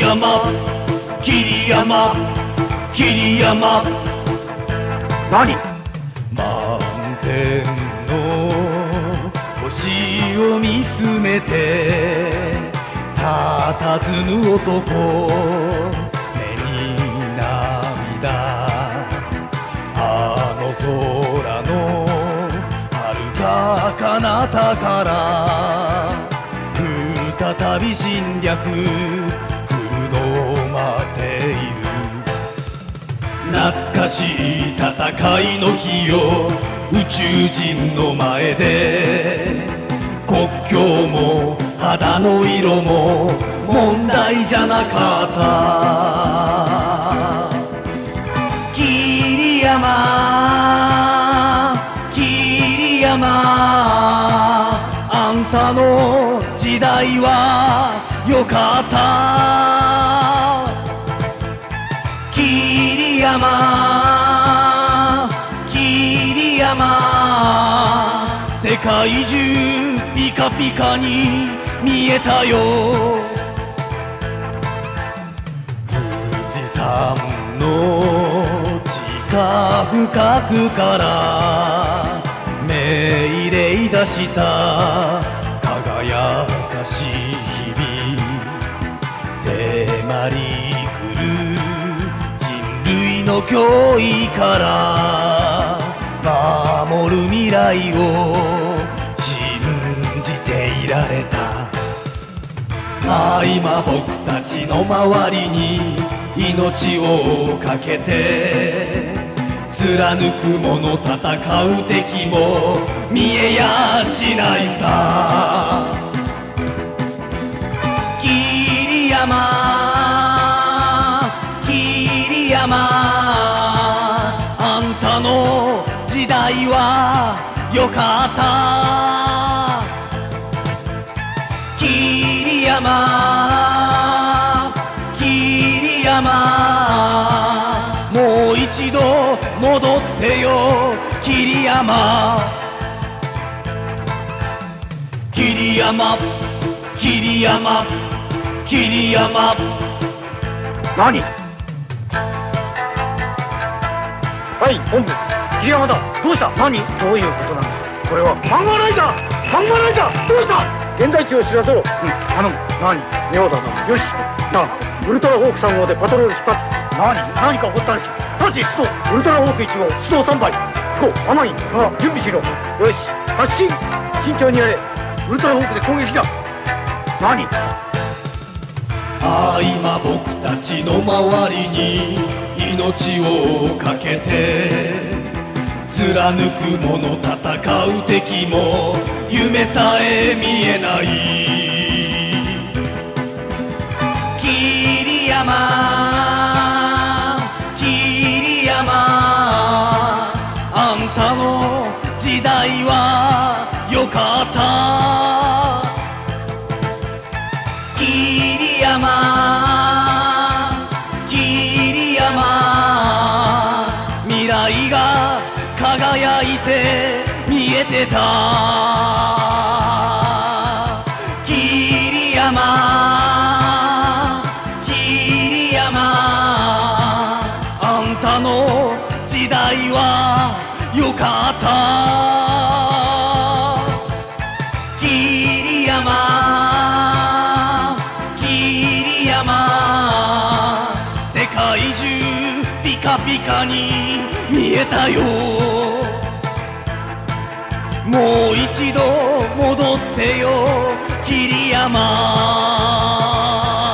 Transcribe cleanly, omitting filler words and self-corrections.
山、霧山、霧山。 何？ 満天の星を見つめて佇む男、目に涙。あの空の遥か彼方から再び侵略来るのを待っている。懐かしい戦いの日よ、宇宙人の前で国境も肌の色も問題じゃなかった。霧山、霧山、あんたの時代はよかった。霧山、霧山、世界中ピカピカに見えたよ。富士山の地下深くから目入れ出した輝かしい日々、迫り来る人類の脅威から守る未来を信じていられた。今僕たちの周りに命をかけて貫く者、戦う敵も見えやしないさ。霧山、霧山、あんたの時代はよかった。霧山、霧山、もう一度戻ってよ霧山。霧山、霧山、霧山。 何？はい、本部。桐山だ。どうした？何？どういうことなんだ？これはマンガライダー！マンガライダー！どうした？現在地を知らせろ。頼む。何？妙だな。よし。なあ、ウルトラホーク3号でパトロール出発。何か起こったらしい。タッチ、出動。ウルトラホーク1号、出動3倍。行こう、アマイン。準備しろ。よし、発進。慎重にやれ。ウルトラホークで攻撃だ。何？ 今僕たちの周りに命をかけて貫く者、戦う敵も夢さえ見えない。霧山、霧山、あんたの時代はよかった。霧山、霧山、未来が輝いて見えてた。霧山、霧山、あんたの時代はよかった。霧山、霧山、世界中ピカピカに見えたよ。もう一度戻ってよ霧山。